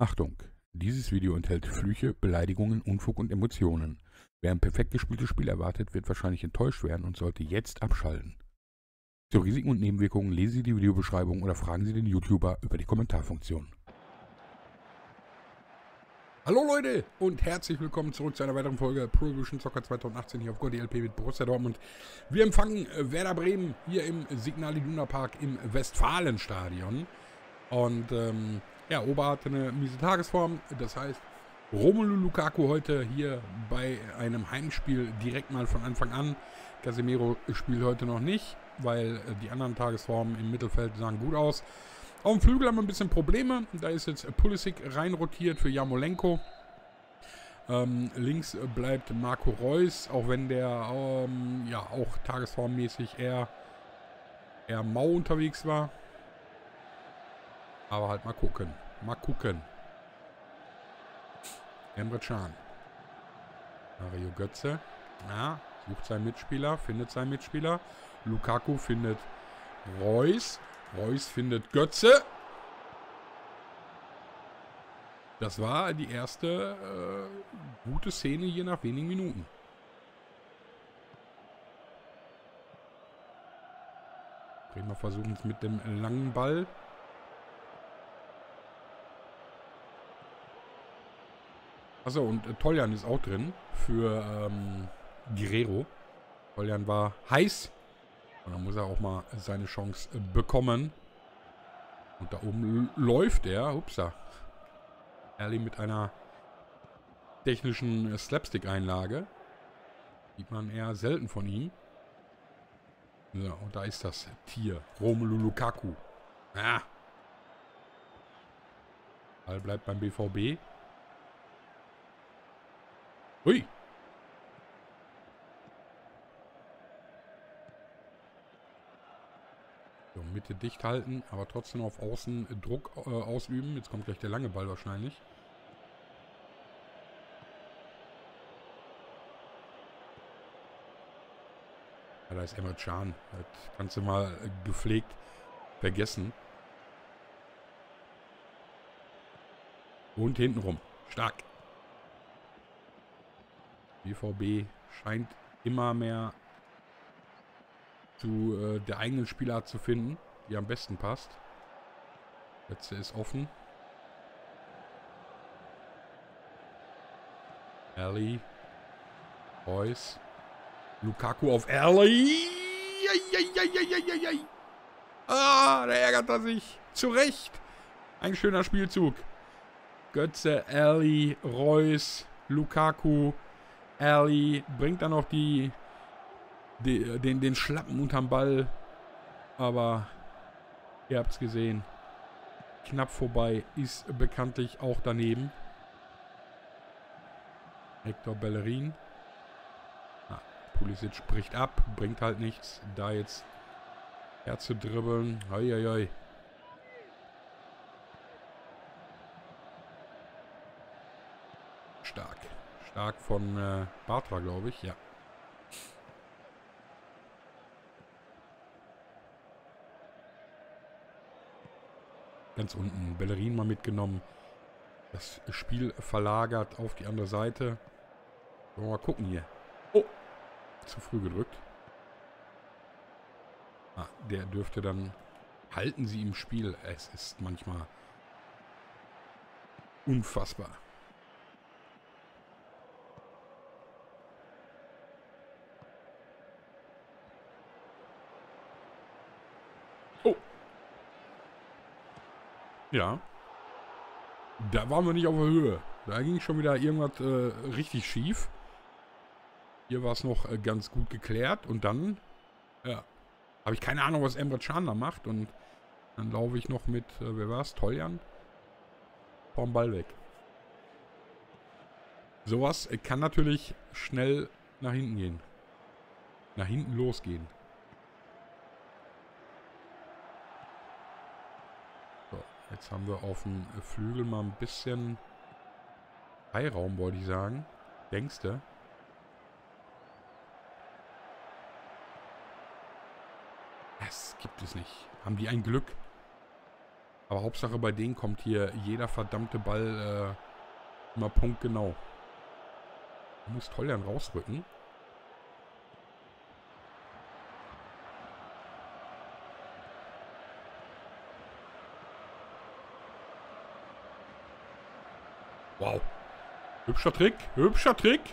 Achtung! Dieses Video enthält Flüche, Beleidigungen, Unfug und Emotionen. Wer ein perfekt gespieltes Spiel erwartet, wird wahrscheinlich enttäuscht werden und sollte jetzt abschalten. Zu Risiken und Nebenwirkungen lesen Sie die Videobeschreibung oder fragen Sie den YouTuber über die Kommentarfunktion. Hallo Leute und herzlich willkommen zurück zu einer weiteren Folge Pro Evolution Soccer 2018 hier auf Gold LP mit Borussia Dortmund. Wir empfangen Werder Bremen hier im Signal Iduna Park im Westfalenstadion. Und ja, Ober hatte eine miese Tagesform. Das heißt, Romelu Lukaku heute hier bei einem Heimspiel direkt mal von Anfang an. Casemiro spielt heute noch nicht, weil die anderen Tagesformen im Mittelfeld sahen gut aus. Auf dem Flügel haben wir ein bisschen Probleme. Da ist jetzt Pulisic reinrotiert für Jarmolenko. Links bleibt Marco Reus, auch wenn der ja auch tagesformmäßig eher mau unterwegs war. Aber halt mal gucken. Mal gucken. Emre Can. Mario Götze. Ja, sucht seinen Mitspieler, findet seinen Mitspieler. Lukaku findet Reus. Reus findet Götze. Das war die erste gute Szene hier nach wenigen Minuten. Bremer versuchen es mit dem langen Ball. Achso, und Toljan ist auch drin für Guerrero. Toljan war heiß. Und dann muss er auch mal seine Chance bekommen. Und da oben läuft er. Upsa. Early mit einer technischen Slapstick-Einlage. Sieht man eher selten von ihm. Ja, und da ist das Tier. Romelu Lukaku. Ah. Ball bleibt beim BVB. Hui. So, Mitte dicht halten, aber trotzdem auf Außen Druck ausüben. Jetzt kommt gleich der lange Ball wahrscheinlich. Ja, da ist Emre Can. Das kannst du mal gepflegt vergessen. Und hintenrum. Stark. BVB scheint immer mehr zu der eigenen Spielart zu finden, die am besten passt. Letzte ist offen. Early. Reus. Lukaku auf Early. Ah, da ärgert er sich. Zu Recht. Ein schöner Spielzug. Götze, Early, Reus, Lukaku. Early bringt dann noch den Schlappen unterm Ball. Aber ihr habt es gesehen. Knapp vorbei. Ist bekanntlich auch daneben. Hector Bellerin. Pulisic bricht ab. Bringt halt nichts. Da jetzt herzudribbeln. Hoi. Stark. Stark von Bartra, glaube ich. Ja. Ganz unten Bellerin mal mitgenommen. Das Spiel verlagert auf die andere Seite. Wollen wir mal gucken hier. Oh! Zu früh gedrückt. Ah, der dürfte dann... Halten Sie im Spiel. Es ist manchmal unfassbar. Oh! Ja. Da waren wir nicht auf der Höhe. Da ging schon wieder irgendwas richtig schief. Hier war es noch ganz gut geklärt. Und dann, ja, habe ich keine Ahnung, was Emre Can da macht. Und dann laufe ich noch mit, wer war es? Toljan? Vom Ball weg. Sowas kann natürlich schnell nach hinten gehen. Nach hinten losgehen. So, jetzt haben wir auf dem Flügel mal ein bisschen Freiraum, wollte ich sagen. Denkste. Das gibt es nicht. Haben die ein Glück? Aber Hauptsache bei denen kommt hier jeder verdammte Ball immer punktgenau. Muss Toljan rausrücken. Wow. Hübscher Trick. Hübscher Trick.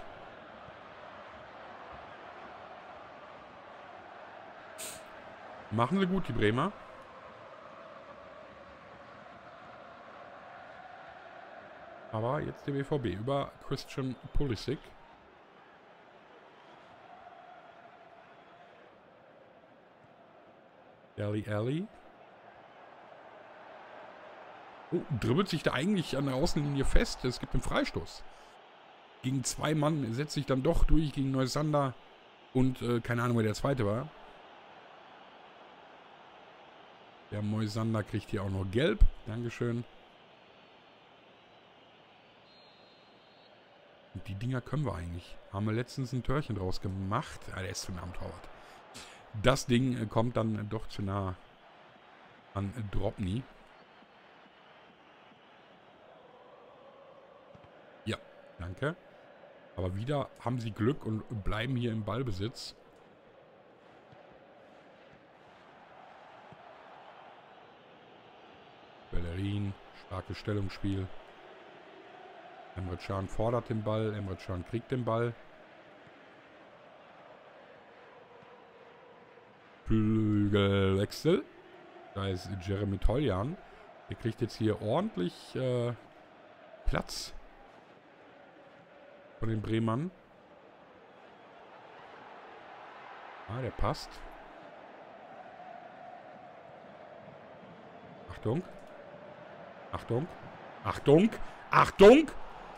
Machen sie gut, die Bremer. Aber jetzt der BVB über Christian Pulisic. Ali. Oh, dribbelt sich da eigentlich an der Außenlinie fest. Es gibt einen Freistoß. Gegen 2 Mann setzt sich dann doch durch gegen Neusander. Und keine Ahnung, wer der zweite war. Der Moisander kriegt hier auch noch gelb. Dankeschön. Und die Dinger können wir eigentlich. Haben wir letztens ein Törchen draus gemacht. Ah, der ist zu nah am Torwart. Das Ding kommt dann doch zu nah an Drobny. Ja, danke. Aber wieder haben sie Glück und bleiben hier im Ballbesitz. Bellerin, starkes Stellungsspiel. Emre Can fordert den Ball, Emre Can kriegt den Ball. Flügelwechsel. Da ist Jeremy Toljan. Der kriegt jetzt hier ordentlich Platz von den Bremern. Ah, der passt. Achtung. Achtung. Achtung. Achtung!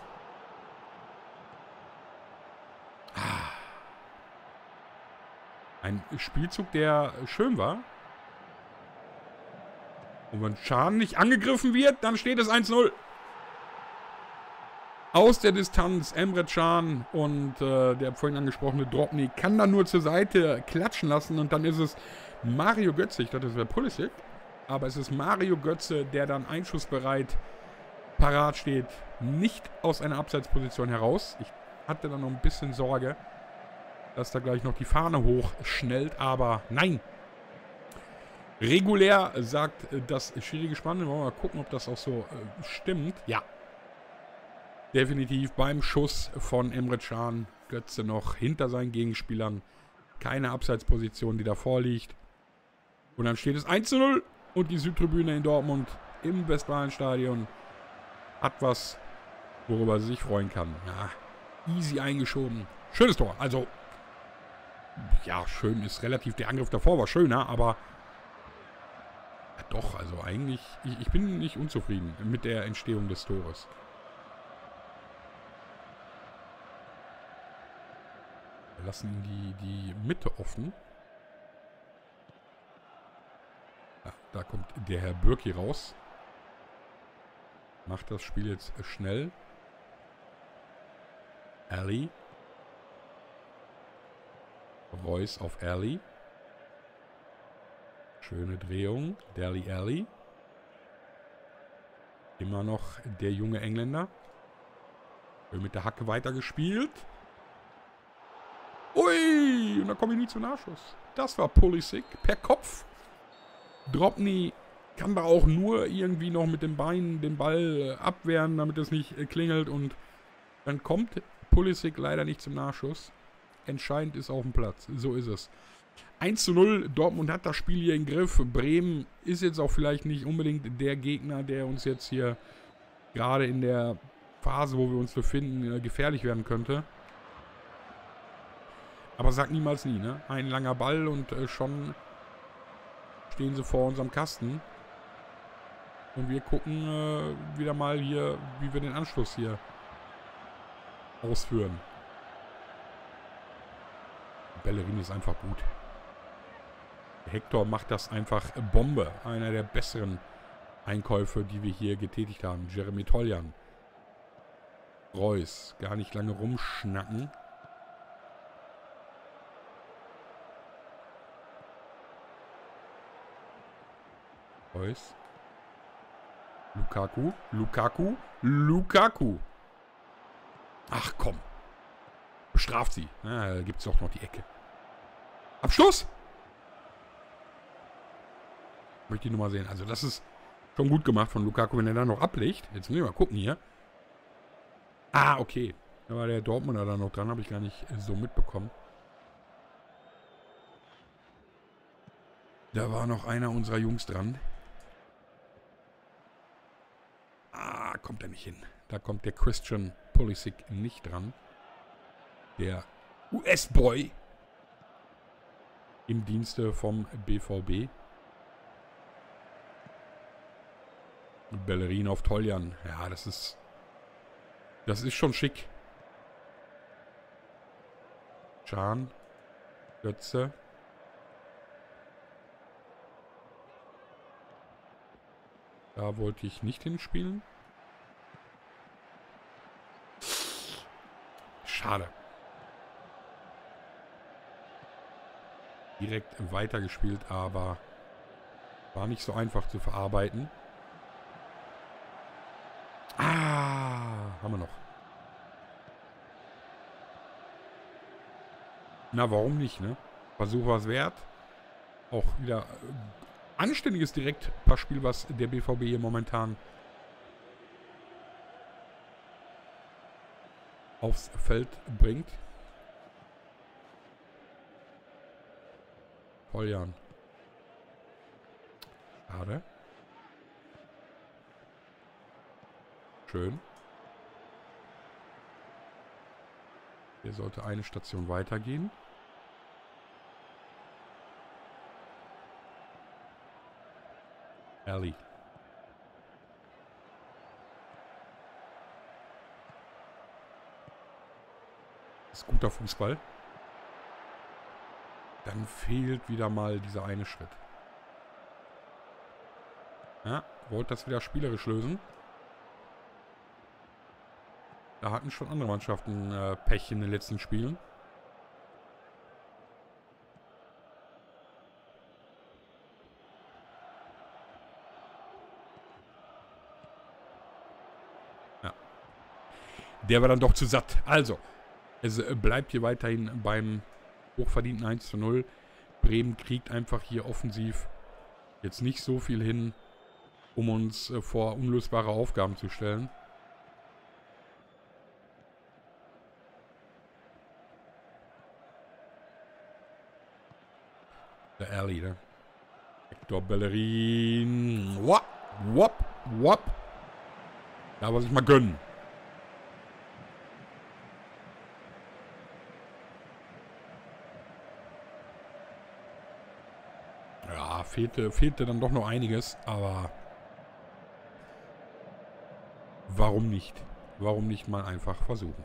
Ein Spielzug, der schön war. Und wenn Can nicht angegriffen wird, dann steht es 1-0. Aus der Distanz Emre Can und der vorhin angesprochene Drobny kann dann nur zur Seite klatschen lassen. Und dann ist es Mario Götze. Ich dachte, das wäre Pulisic. Aber es ist Mario Götze, der dann einschussbereit parat steht. Nicht aus einer Abseitsposition heraus. Ich hatte dann noch ein bisschen Sorge, dass da gleich noch die Fahne hochschnellt. Aber nein. Regulär sagt das Schiri-Gespann. Wollen wir mal gucken, ob das auch so stimmt. Ja. Definitiv beim Schuss von Emre Can Götze noch hinter seinen Gegenspielern. Keine Abseitsposition, die davor liegt. Und dann steht es 1-0. Und die Südtribüne in Dortmund im Westfalenstadion hat was, worüber sie sich freuen kann. Ja, easy eingeschoben. Schönes Tor. Also, ja, schön ist relativ. Der Angriff davor war schöner, aber ja, doch, also eigentlich, ich bin nicht unzufrieden mit der Entstehung des Tores. Wir lassen die Mitte offen. Ja, da kommt der Herr Bürki raus. Macht das Spiel jetzt schnell. Ali. Reus auf Ali. Schöne Drehung. Dele Alli. Immer noch der junge Engländer. Wird mit der Hacke weitergespielt. Ui! Und da komme ich nie zu Nachschuss. Das war Pulisic per Kopf. Drobny kann da auch nur irgendwie noch mit den Beinen den Ball abwehren, damit es nicht klingelt. Und dann kommt Pulisic leider nicht zum Nachschuss. Entscheidend ist auf dem Platz. So ist es. 1-0. Dortmund hat das Spiel hier im Griff. Bremen ist jetzt auch vielleicht nicht unbedingt der Gegner, der uns jetzt hier gerade in der Phase, wo wir uns befinden, gefährlich werden könnte. Aber sag niemals nie, ne? Ein langer Ball und schon stehen sie vor unserem Kasten. Und wir gucken wieder mal hier, wie wir den Anschluss hier ausführen. Bellerin ist einfach gut. Hector macht das einfach Bombe. Einer der besseren Einkäufe, die wir hier getätigt haben. Jeremy Toljan. Reus. Gar nicht lange rumschnacken. Reus. Lukaku, Lukaku, Lukaku. Ach komm. Bestraft sie. Ja, da gibt es doch noch die Ecke. Abschluss! Möchte ich nur mal sehen. Also das ist schon gut gemacht von Lukaku, wenn er da noch ablegt. Jetzt müssen wir mal gucken hier. Ah, okay. Da war der Dortmunder da noch dran. Habe ich gar nicht so mitbekommen. Da war noch einer unserer Jungs dran. Ah, kommt er nicht hin. Da kommt der Christian Pulisic nicht dran. Der US-Boy im Dienste vom BVB. Bellerin auf Toljan. Ja, das ist schon schick. Can. Götze. Da wollte ich nicht hinspielen. Schade. Direkt weitergespielt, aber war nicht so einfach zu verarbeiten. Ah, haben wir noch. Na, warum nicht, ne? Versuch war es wert. Auch wieder anständiges Direktpassspiel, was der BVB hier momentan aufs Feld bringt. Toljan. Schade. Schön. Hier sollte eine Station weitergehen. Ali. Das ist guter Fußball. Dann fehlt wieder mal dieser eine Schritt. Ja, wollte das wieder spielerisch lösen. Da hatten schon andere Mannschaften Pech in den letzten Spielen. Ja. Der war dann doch zu satt. Also, es bleibt hier weiterhin beim hochverdienten 1:0. Bremen kriegt einfach hier offensiv jetzt nicht so viel hin, um uns vor unlösbare Aufgaben zu stellen. Der Ali, ne? Hector Bellerin. Wop, wop, wop. Da muss ich mal gönnen. Ja, fehlte dann doch noch einiges, aber warum nicht? Warum nicht mal einfach versuchen?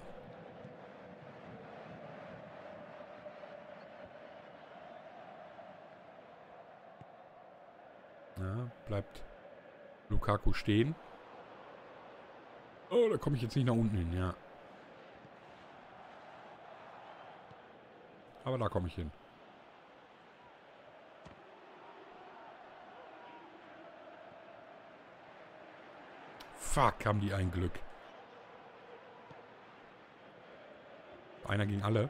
Ja, bleibt Lukaku stehen. Oh, da komme ich jetzt nicht nach unten hin, ja. Aber da komme ich hin. Fuck, haben die ein Glück. Einer gegen alle.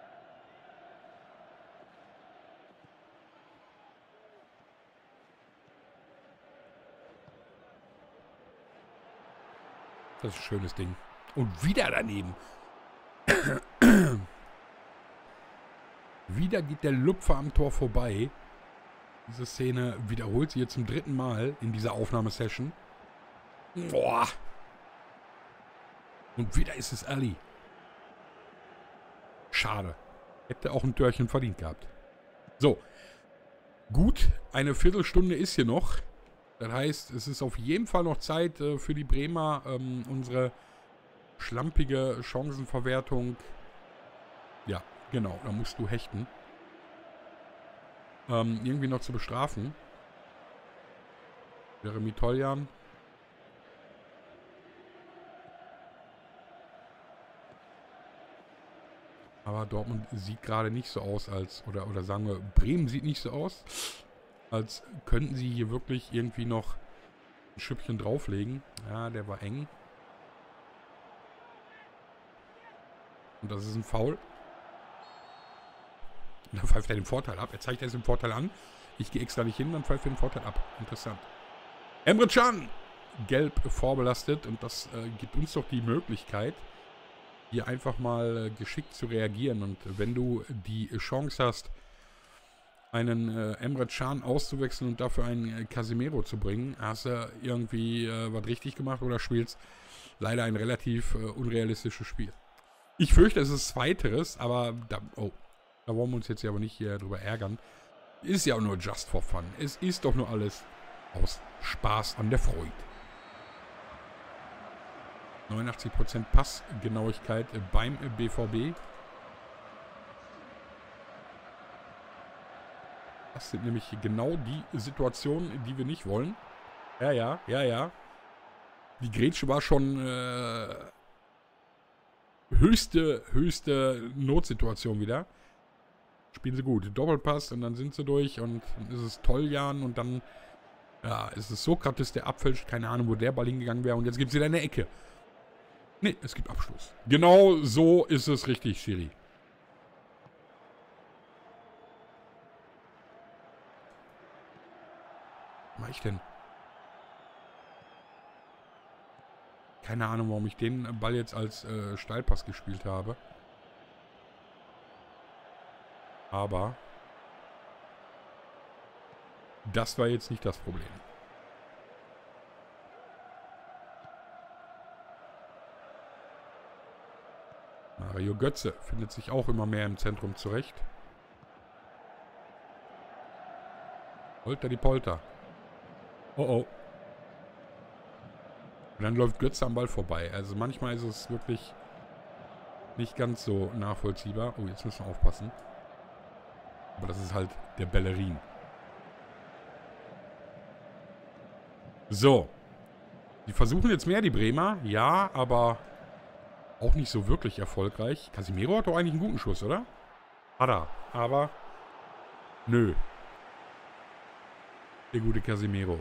Das ist ein schönes Ding. Und wieder daneben. Wieder geht der Lupfer am Tor vorbei. Diese Szene wiederholt sich jetzt zum 3. Mal in dieser Aufnahmesession. Boah. Und wieder ist es Ali. Schade. Hätte auch ein Törchen verdient gehabt. So. Gut, eine Viertelstunde ist hier noch. Das heißt, es ist auf jeden Fall noch Zeit für die Bremer, unsere schlampige Chancenverwertung. Ja, genau, da musst du hechten. Irgendwie noch zu bestrafen. Jeremy Toljan. Aber Dortmund sieht gerade nicht so aus, als, oder sagen wir, Bremen sieht nicht so aus, als könnten sie hier wirklich irgendwie noch ein Schüppchen drauflegen. Ja, der war eng. Und das ist ein Foul. Und dann pfeift er den Vorteil ab. Er zeigt erst den Vorteil an. Ich gehe extra nicht hin, dann pfeift er den Vorteil ab. Interessant. Emre Can! Gelb vorbelastet. Und das gibt uns doch die Möglichkeit, hier einfach mal geschickt zu reagieren. Und wenn du die Chance hast, einen Emre Can auszuwechseln und dafür einen Casemiro zu bringen, hast du irgendwie was richtig gemacht oder spielst leider ein relativ unrealistisches Spiel. Ich fürchte, es ist Zweiteres, aber da wollen wir uns jetzt ja aber nicht hier drüber ärgern. Ist ja auch nur just for fun. Es ist doch nur alles aus Spaß an der Freude. 89% Passgenauigkeit beim BVB. Das sind nämlich genau die Situationen, die wir nicht wollen. Ja. Die Grätsche war schon höchste Notsituation wieder. Spielen sie gut. Doppelpass und dann sind sie durch und dann ist es Toljan und dann ist es Sokrates, der abfälscht. Keine Ahnung, wo der Ball hingegangen wäre. Und jetzt gibt es wieder eine Ecke. Ne, es gibt Abschluss. Genau so ist es richtig, Schiri. Was mache ich denn? Keine Ahnung, warum ich den Ball jetzt als Steilpass gespielt habe. Aber das war jetzt nicht das Problem. Mario Götze findet sich auch immer mehr im Zentrum zurecht. Holter die Polter. Oh. Und dann läuft Götze am Ball vorbei. Also manchmal ist es wirklich nicht ganz so nachvollziehbar. Oh, jetzt müssen wir aufpassen. Aber das ist halt der Bellerin. So. Die versuchen jetzt mehr, die Bremer. Ja, aber auch nicht so wirklich erfolgreich. Casemiro hat doch eigentlich einen guten Schuss, oder? Hat er. Aber nö. Der gute Casemiro.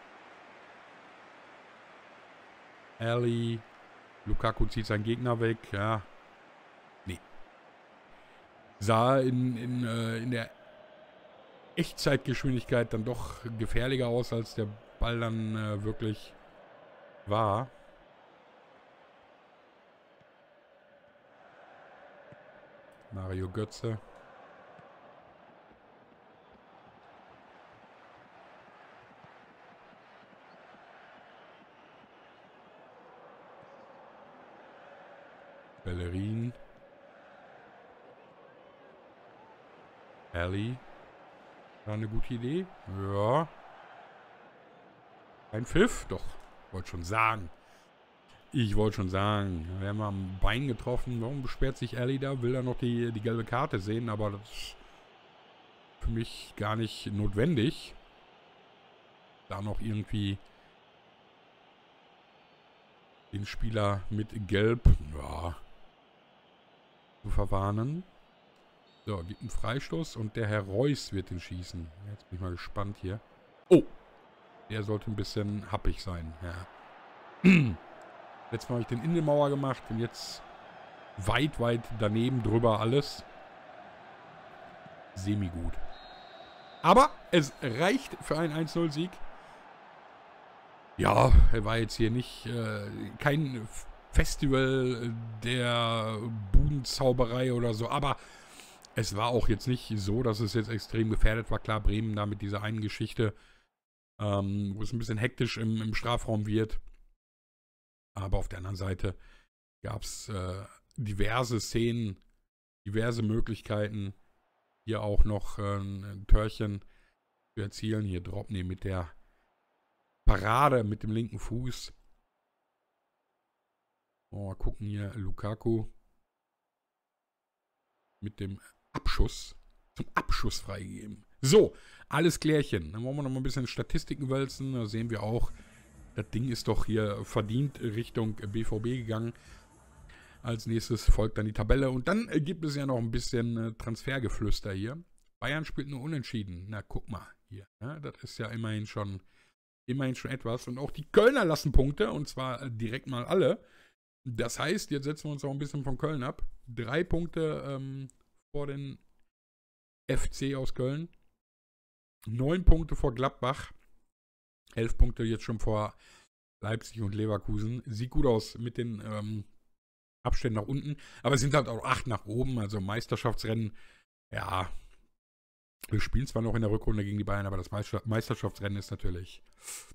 Ali. Lukaku zieht seinen Gegner weg. Ja. Nee. Sah in der Echtzeitgeschwindigkeit dann doch gefährlicher aus, als der Ball dann wirklich war. Mario Götze. Bellerin. Ali. War eine gute Idee? Ja. Ein Pfiff? Doch. Wollte schon sagen. Ich wollte schon sagen. Wir haben am Bein getroffen. Warum beschwert sich Ali da? Will er noch die gelbe Karte sehen? Aber das ist für mich gar nicht notwendig. Da noch irgendwie den Spieler mit Gelb zu verwarnen. So, gibt einen Freistoß und der Herr Reus wird den schießen. Jetzt bin ich mal gespannt hier. Oh! Der sollte ein bisschen happig sein. Ja. Letztes Mal habe ich den Innenmauer gemacht und jetzt weit daneben drüber alles. Semi-gut. Aber es reicht für einen 1-0-Sieg. Ja, er war jetzt hier nicht kein Festival der Budenzauberei oder so, aber es war auch jetzt nicht so, dass es jetzt extrem gefährdet war. Klar, Bremen da mit dieser einen Geschichte, wo es ein bisschen hektisch im Strafraum wird. Aber auf der anderen Seite gab es diverse Szenen, diverse Möglichkeiten, hier auch noch ein Törchen zu erzielen. Hier Dropney mit der Parade mit dem linken Fuß. Oh, mal gucken hier, Lukaku mit dem Abschuss, zum Abschuss freigegeben. So, alles klärchen. Dann wollen wir noch mal ein bisschen Statistiken wälzen. Da sehen wir auch, das Ding ist doch hier verdient Richtung BVB gegangen. Als nächstes folgt dann die Tabelle. Und dann gibt es ja noch ein bisschen Transfergeflüster hier. Bayern spielt nur unentschieden. Na, guck mal hier. Ja, das ist ja immerhin schon Immerhin schon etwas. Und auch die Kölner lassen Punkte. Und zwar direkt mal alle. Das heißt, jetzt setzen wir uns auch ein bisschen von Köln ab. 3 Punkte vor den FC aus Köln. 9 Punkte vor Gladbach. 11 Punkte jetzt schon vor Leipzig und Leverkusen. Sieht gut aus mit den Abständen nach unten. Aber es sind halt auch 8 nach oben. Also Meisterschaftsrennen. Ja, wir spielen zwar noch in der Rückrunde gegen die Bayern, aber das Meisterschaftsrennen ist natürlich...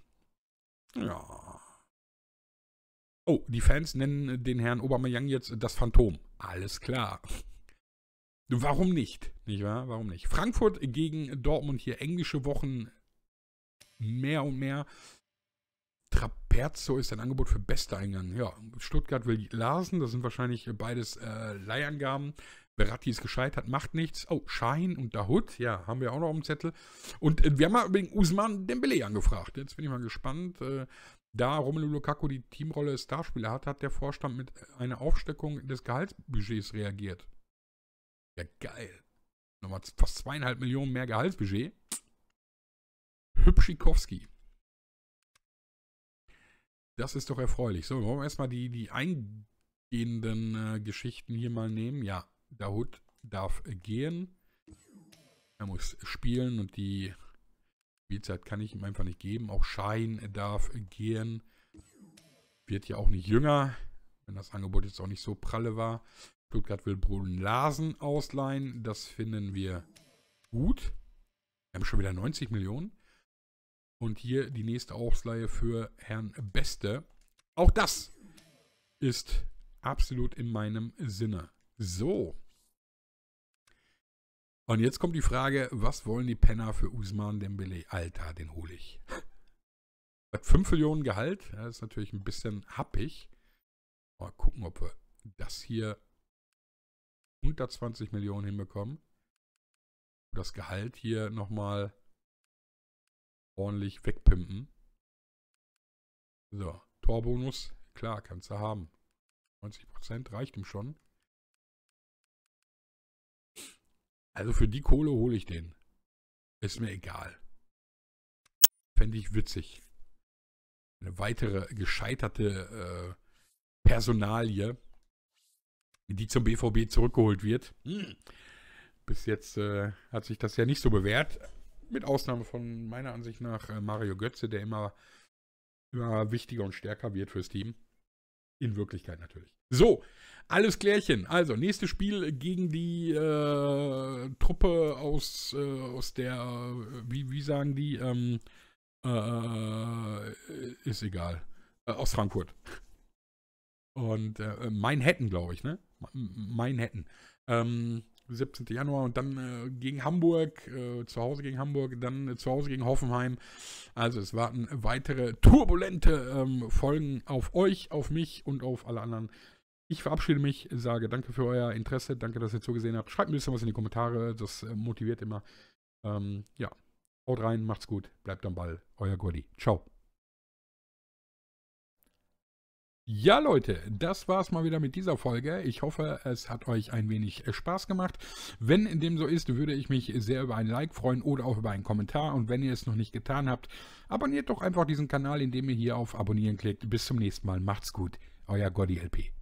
Ja. Oh, die Fans nennen den Herrn Aubameyang jetzt das Phantom. Alles klar. Warum nicht? Nicht wahr? Warum nicht? Frankfurt gegen Dortmund hier. Englische Wochen mehr und mehr. Trapezo ist ein Angebot für Beste eingegangen. Ja, Stuttgart will Larsen. Das sind wahrscheinlich beides Leihangaben. Verratti ist gescheitert, macht nichts. Oh, Schein und Dahoud, ja, haben wir auch noch auf dem Zettel. Und wir haben mal wegen Ousmane Dembélé angefragt. Jetzt bin ich mal gespannt. Da Romelu Lukaku die Teamrolle Starspieler hat, hat der Vorstand mit einer Aufstockung des Gehaltsbudgets reagiert. Ja, geil. Nochmal fast 2,5 Millionen mehr Gehaltsbudget. Hübschikowski. Das ist doch erfreulich. So, wollen wir erstmal die eingehenden Geschichten hier mal nehmen. Ja, Dahoud darf gehen. Er muss spielen und die Spielzeit kann ich ihm einfach nicht geben. Auch Schein darf gehen. Wird ja auch nicht jünger, wenn das Angebot jetzt auch nicht so pralle war. Stuttgart will Brun Larsen ausleihen. Das finden wir gut. Wir haben schon wieder 90 Millionen. Und hier die nächste Ausleihe für Herrn Beste. Auch das ist absolut in meinem Sinne. So. Und jetzt kommt die Frage, was wollen die Penner für Ousmane Dembélé? Alter, den hole ich. 5 Millionen Gehalt, ja, ist natürlich ein bisschen happig. Mal gucken, ob wir das hier unter 20 Millionen hinbekommen. Das Gehalt hier nochmal ordentlich wegpimpen. So, Torbonus, klar, kannst du haben. 90% reicht ihm schon. Also für die Kohle hole ich den. Ist mir egal. Fände ich witzig. Eine weitere gescheiterte Personalie, die zum BVB zurückgeholt wird. Bis jetzt hat sich das ja nicht so bewährt. Mit Ausnahme von meiner Ansicht nach Mario Götze, der immer wichtiger und stärker wird fürs Team. In Wirklichkeit natürlich. So, alles klärchen. Also, nächstes Spiel gegen die Truppe aus der, wie sagen die, ist egal. Aus Frankfurt. Und Manhattan, glaube ich, ne? Manhattan. 17. Januar und dann gegen Hamburg, zu Hause gegen Hamburg, dann zu Hause gegen Hoffenheim. Also es warten weitere turbulente Folgen auf euch, auf mich und auf alle anderen. Ich verabschiede mich, sage danke für euer Interesse, danke, dass ihr zugesehen habt. Schreibt ein bisschen was in die Kommentare, das motiviert immer. Ja, haut rein, macht's gut, bleibt am Ball. Euer Gordi. Ciao. Ja, Leute, das war's mal wieder mit dieser Folge. Ich hoffe, es hat euch ein wenig Spaß gemacht. Wenn dem so ist, würde ich mich sehr über ein Like freuen oder auch über einen Kommentar. Und wenn ihr es noch nicht getan habt, abonniert doch einfach diesen Kanal, indem ihr hier auf Abonnieren klickt. Bis zum nächsten Mal. Macht's gut. Euer Gordi LP.